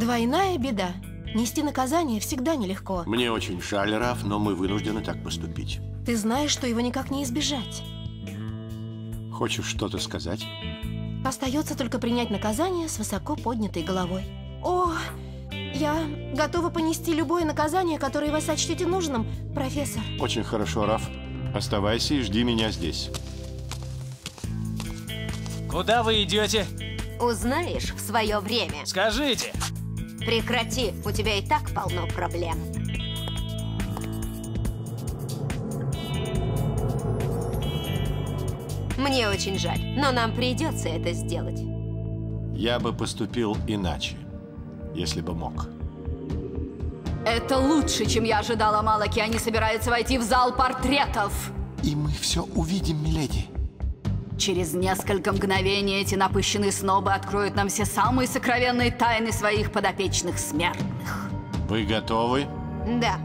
Двойная беда. Нести наказание всегда нелегко. Мне очень жаль, Раф, но мы вынуждены так поступить. Ты знаешь, что его никак не избежать. Хочешь что-то сказать? Остается только принять наказание с высоко поднятой головой. О, я готова понести любое наказание, которое вы сочтете нужным, профессор. Очень хорошо, Раф. Оставайся и жди меня здесь. Куда вы идете? Узнаешь в свое время. Скажите. Прекрати, у тебя и так полно проблем. Мне очень жаль, но нам придется это сделать. Я бы поступил иначе, если бы мог. Это лучше, чем я ожидала, Малаки. Они собираются войти в зал портретов. И мы все увидим, миледи. Через несколько мгновений эти напыщенные снобы откроют нам все самые сокровенные тайны своих подопечных смертных. Вы готовы? Да.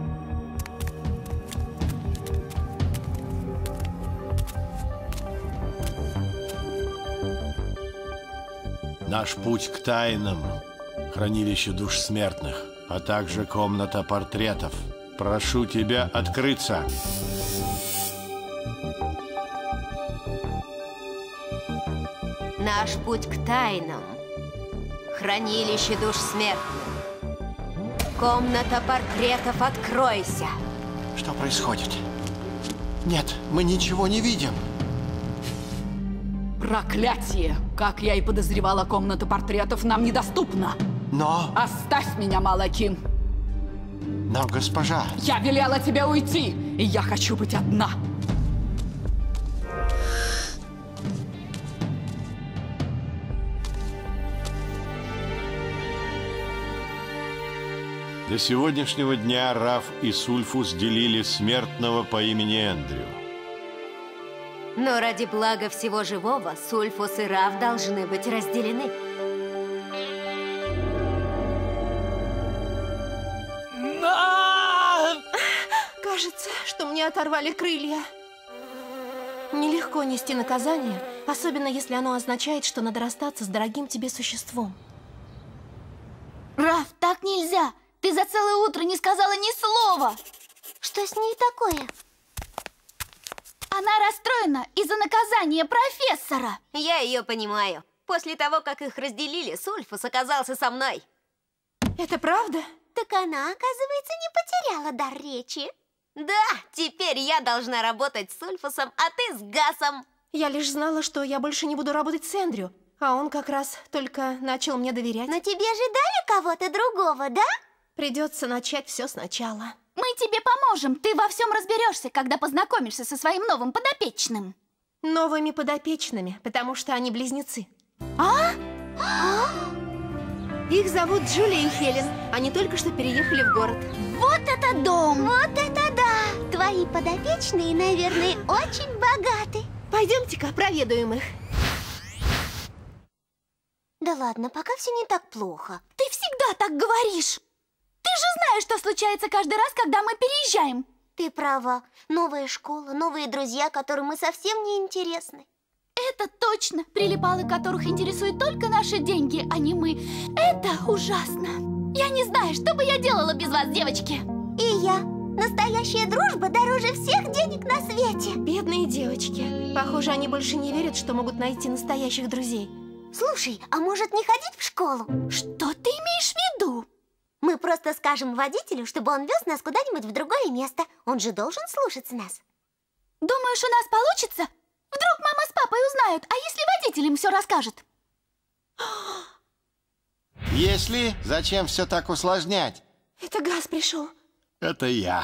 Наш путь к тайнам, хранилище душ смертных, а также комната портретов. Прошу тебя открыться. Наш путь к тайнам. Хранилище душ смертных. Комната портретов, откройся. Что происходит? Нет, мы ничего не видим. Проклятие! Как я и подозревала, комната портретов нам недоступна. Но... Оставь меня, Малаки. Но, госпожа... Я велела тебе уйти, и я хочу быть одна. До сегодняшнего дня Раф и Сульфус делили смертного по имени Эндрю. Но ради блага всего живого Сульфус и Раф должны быть разделены. Кажется, что мне оторвали крылья. Нелегко нести наказание, особенно если оно означает, что надо расстаться с дорогим тебе существом. Раф, так нельзя! Ты за целое утро не сказала ни слова! Что с ней такое? Она расстроена из-за наказания профессора. Я ее понимаю. После того, как их разделили, Сульфус оказался со мной. Это правда? Так она, оказывается, не потеряла дар речи. Да, теперь я должна работать с Сульфусом, а ты с Гасом. Я лишь знала, что я больше не буду работать с Эндрю, а он как раз только начал мне доверять. Но тебе же дали кого-то другого, да? Придется начать все сначала. Мы тебе поможем. Ты во всем разберешься, когда познакомишься со своим новым подопечным. Новыми подопечными, потому что они близнецы. Их зовут Джулия и Хелен. Они только что переехали в город. Вот это дом! Вот это да! Твои подопечные, наверное, очень богаты. Пойдемте-ка, проведаем их. Да ладно, пока все не так плохо. Ты всегда так говоришь! Ты же знаешь, что случается каждый раз, когда мы переезжаем. Ты права. Новая школа, новые друзья, которым мы совсем не интересны. Это точно. Прилипалы, которых интересуют только наши деньги, а не мы. Это ужасно. Я не знаю, что бы я делала без вас, девочки. И я. Настоящая дружба дороже всех денег на свете. Бедные девочки. Похоже, они больше не верят, что могут найти настоящих друзей. Слушай, а может не ходить в школу? Что ты имеешь в виду? Мы просто скажем водителю, чтобы он вез нас куда-нибудь в другое место. Он же должен слушаться нас. Думаешь, у нас получится? Вдруг мама с папой узнают, а если водитель им все расскажет? Если, зачем все так усложнять? Это Гас пришел. Это я.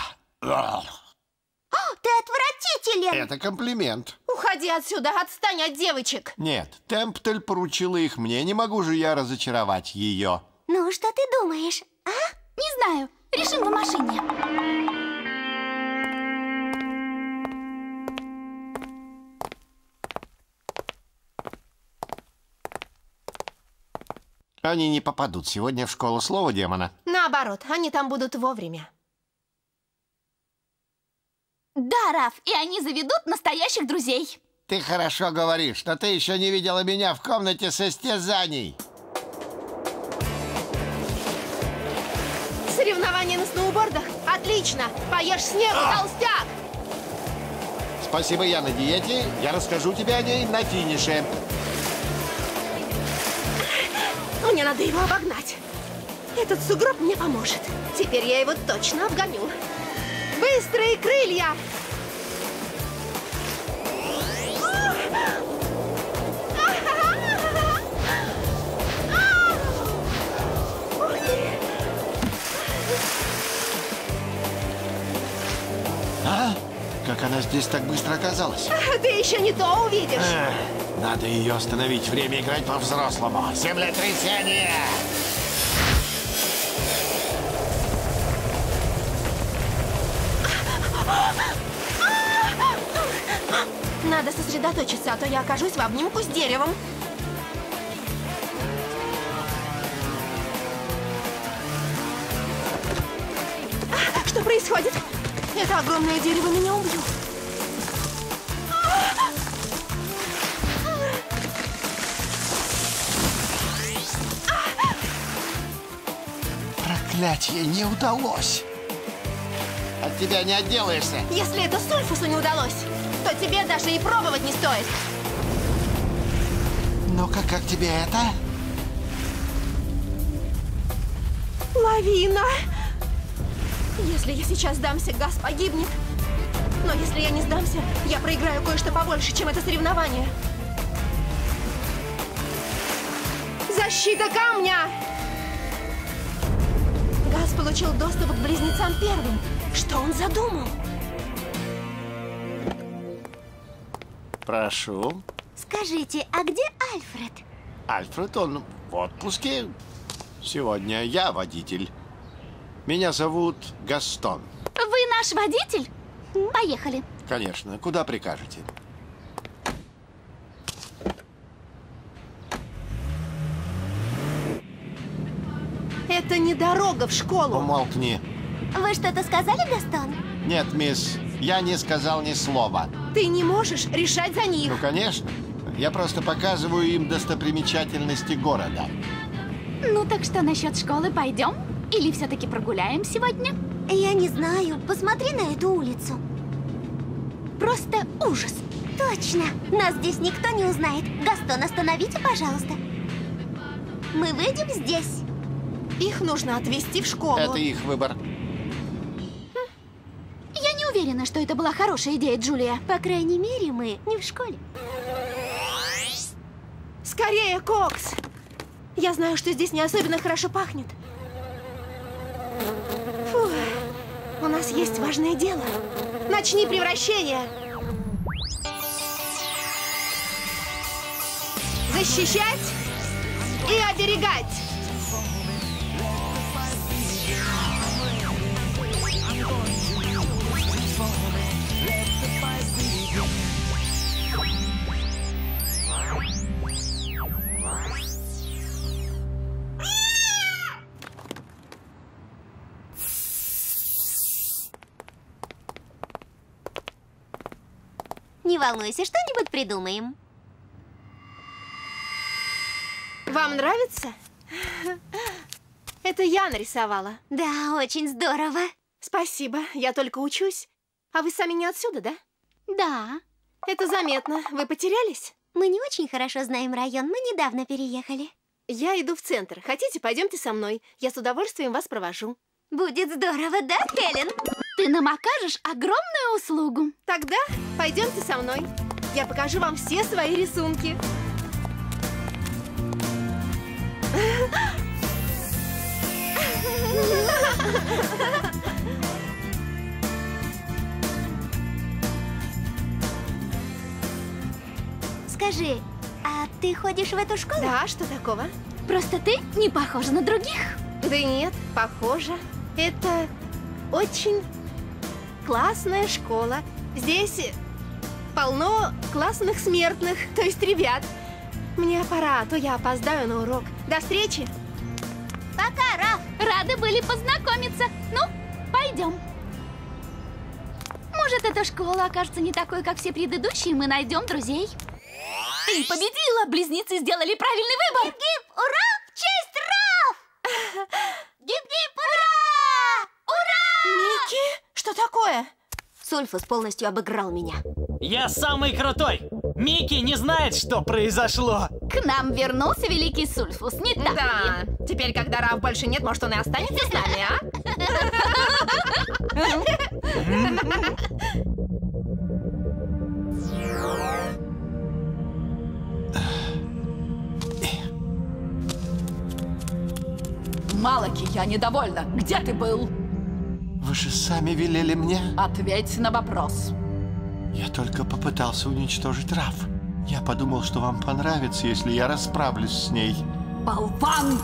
Ты отвратителен! Это комплимент. Уходи отсюда, отстань от девочек. Нет, Темптель поручила их мне, не могу же я разочаровать ее. Ну, что ты думаешь, а? Не знаю, решим в машине. Они не попадут сегодня в школу слова демона. Наоборот, они там будут вовремя. Да, Раф, и они заведут настоящих друзей. Ты хорошо говоришь, но ты еще не видела меня в комнате состязаний. сноубордах? Отлично! Поешь снегу, толстяк! Спасибо, я на диете. Я расскажу тебе о ней на финише. Мне надо его обогнать. Этот сугроб мне поможет. Теперь я его точно обгоню. Быстрые крылья! А? Как она здесь так быстро оказалась? Ты еще не то увидишь. Надо ее остановить. Время играть по-взрослому. Землетрясение! Надо сосредоточиться, а то я окажусь в обнимку с деревом. Что происходит? Это огромное дерево меня убьет. Проклятье, не удалось. От тебя не отделаешься. Если это Сульфусу не удалось, то тебе даже и пробовать не стоит. Ну-ка, как тебе это? Лавина! Если я сейчас сдамся, газ погибнет. Но если я не сдамся, я проиграю кое-что побольше, чем это соревнование. Защита камня! Газ получил доступ к близнецам первым. Что он задумал? Прошу. Скажите, а где Альфред? Альфред, он в отпуске. Сегодня я водитель. Меня зовут Гастон. Вы наш водитель? Поехали. Конечно. Куда прикажете? Это не дорога в школу. Умолкни. Вы что-то сказали, Гастон? Нет, мисс, я не сказал ни слова. Ты не можешь решать за них. Ну, конечно. Я просто показываю им достопримечательности города. Ну так что насчет школы, пойдем? Или все-таки прогуляем сегодня? Я не знаю. Посмотри на эту улицу. Просто ужас. Точно. Нас здесь никто не узнает. Гастон, остановите, пожалуйста. Мы выйдем здесь. Их нужно отвезти в школу. Это их выбор. Я не уверена, что это была хорошая идея, Джулия. По крайней мере, мы не в школе. Скорее, Кокс! Я знаю, что здесь не особенно хорошо пахнет. Фу. У нас есть важное дело. Начни превращение. Защищать и оберегать. Не волнуйся, что-нибудь придумаем. Вам нравится? Это я нарисовала. Да, очень здорово. Спасибо, я только учусь. А вы сами не отсюда, да? Да. Это заметно. Вы потерялись? Мы не очень хорошо знаем район, мы недавно переехали. Я иду в центр. Хотите, пойдемте со мной? Я с удовольствием вас провожу. Будет здорово, да, Хелен? Ты нам окажешь огромную услугу. Тогда пойдемте со мной. Я покажу вам все свои рисунки. Скажи, а ты ходишь в эту школу? Да, что такого? Просто ты не похожа на других. Да нет, похоже. Это очень классная школа. Здесь полно классных смертных, то есть ребят. Мне пора, а то я опоздаю на урок. До встречи! Пока, Раф. Рады были познакомиться. Ну, пойдем. Может, эта школа окажется не такой, как все предыдущие, и мы найдем друзей. Ты победила! Близнецы сделали правильный выбор! Гип-гип! Ура! В честь Раф! Гип-гип! Ура! Ура! такое? Сульфус полностью обыграл меня. Я самый крутой! Микки не знает, что произошло. К нам вернулся великий Сульфус, не так ли? Да. Теперь, когда Раф больше нет, может, он и останется с нами, а? Малаки, я недовольна. Где ты был? Вы же сами велели мне. Ответь на вопрос. Я только попытался уничтожить Раф. Я подумал, что вам понравится, если я расправлюсь с ней. Болван!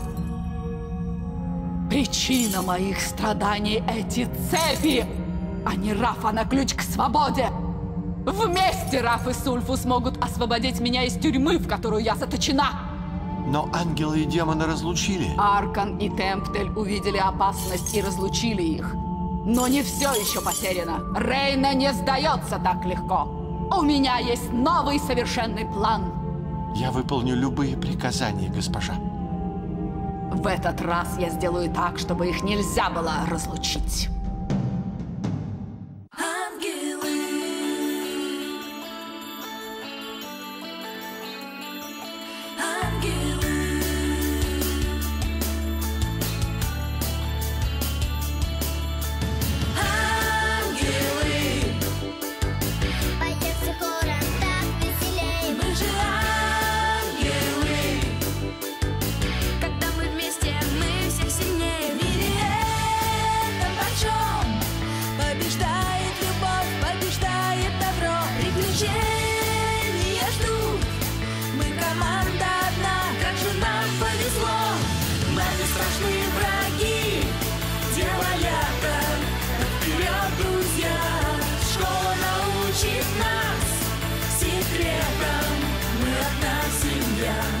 Причина моих страданий — эти цепи! А не Раф, она ключ к свободе! Вместе Раф и Сульфус могут освободить меня из тюрьмы, в которую я заточена! Но ангелы и демоны разлучили. Аркан и Темптель увидели опасность и разлучили их. Но не все еще потеряно. Рейна не сдается так легко. У меня есть новый совершенный план. Я выполню любые приказания, госпожа. В этот раз я сделаю так, чтобы их нельзя было разлучить.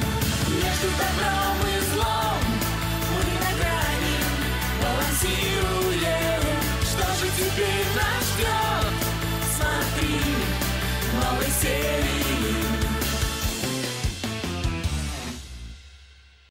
Между добром и злом мы на грани балансируем.